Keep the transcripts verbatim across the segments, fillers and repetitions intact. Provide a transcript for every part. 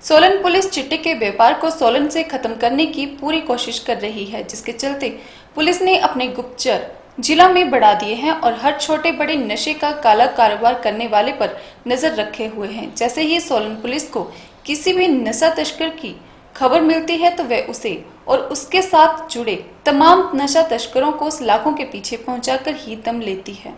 Solan police चिट्टे के व्यापार को सोलन से खत्म करने की पूरी कोशिश कर रही है, जिसके चलते पुलिस ने अपने गुप्तचर जिला में बढ़ा दिए हैं और हर छोटे बड़े नशे का काला कारोबार करने वाले पर नजर रखे हुए हैं। जैसे ही सोलन पुलिस को किसी भी नशा तस्कर की खबर मिलती है तो वह उसे और उसके साथ जुड़े तमाम नशा तस्करों को सलाखों के पीछे पहुंचाकर ही दम लेती है।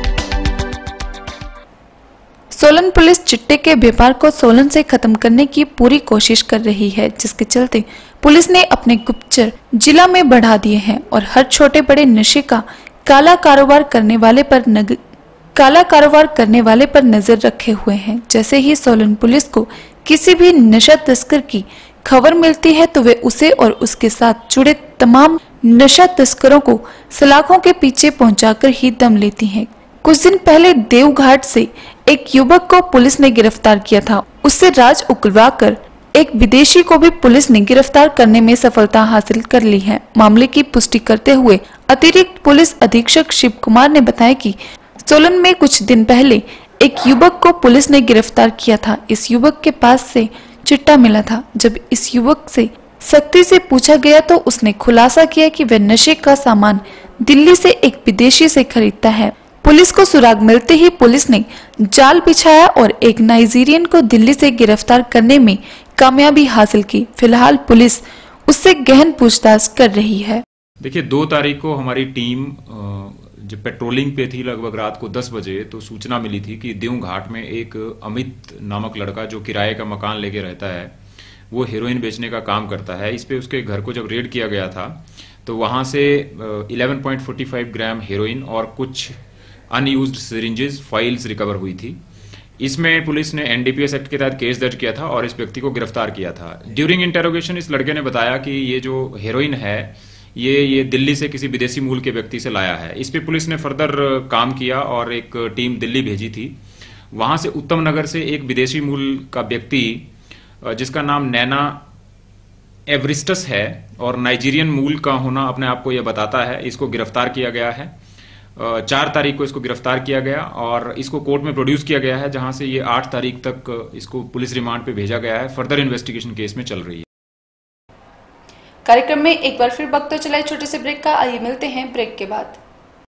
सोलन पुलिस चिट्टे के व्यापार को सोलन से खत्म करने की पूरी कोशिश कर रही है, जिसके चलते पुलिस ने अपने गुप्तचर जिला में बढ़ा दिए हैं और हर छोटे बड़े नशे का काला कारोबार करने वाले पर नग... काला कारोबार करने वाले पर नजर रखे हुए हैं। जैसे ही सोलन पुलिस को किसी भी नशा तस्कर की खबर मिलती है तो वे उसे और उसके साथ जुड़े तमाम नशा तस्करों को सलाखों के पीछे पहुंचाकर ही दम लेती हैं। कुछ दिन पहले देवघाट से एक युवक को पुलिस ने गिरफ्तार किया था। उससे राज उकलवाकर एक विदेशी को भी पुलिस ने गिरफ्तार करने में सफलता हासिल कर ली है। मामले की पुष्टि करते हुए अतिरिक्त पुलिस अधीक्षक शिव कुमार ने बताया कि सोलन में कुछ दिन पहले एक युवक को पुलिस ने गिरफ्तार किया था। इस युवक के पास से चिट्टा मिला था। जब इस युवक से सख्ती से पूछा गया तो उसने खुलासा किया कि वह नशे का सामान दिल्ली से एक विदेशी से खरीदता है। पुलिस को सुराग मिलते ही पुलिस ने जाल बिछाया और एक नाइजीरियन को दिल्ली से गिरफ्तार करने में कामयाबी हासिल की। फिलहाल पुलिस उससे गहन पूछताछ कर रही है। देखिए, दो तारीख को हमारी टीम जब पेट्रोलिंग पे थी लगभग रात को दस बजे तो सूचना मिली थी कि देवघाट में एक अमित नामक लड़का जो किराए का मकान लेके रहता है, वो हेरोइन बेचने का काम करता है। इस पे उसके घर को जब रेड किया गया था तो वहां से eleven point forty five gram heroin और कुछ अनयूज्ड सिरिंजेस फाइल्स रिकवर हुई थी। इसमें पुलिस ने एनडीपीएस एक्ट के तहत केस दर्ज किया था और इस व्यक्ति को गिरफ्तार किया था। ड्यूरिंग इंटेरोगेशन इस लड़के ने बताया कि ये जो हेरोइन है ये ये दिल्ली से किसी विदेशी मूल के व्यक्ति से लाया है। इस पे पुलिस ने फर्दर काम किया और एक टीम दिल्ली भेजी थी। वहां से उत्तम नगर से एक विदेशी मूल का व्यक्ति जिसका नाम नैना एवरिस्टस है और नाइजीरियन मूल का होना अपने आप को यह बताता है, इसको गिरफ्तार किया गया है। चार तारीख को इसको गिरफ्तार किया गया और इसको कोर्ट में प्रोड्यूस किया गया है, जहां से ये आठ तारीख तक इसको पुलिस रिमांड पे भेजा गया है। फर्दर इन्वेस्टिगेशन केस में चल रही है। कार्यक्रम में एक बार फिर वक्त तो चला छोटे से ब्रेक का, आइए मिलते हैं ब्रेक के बाद।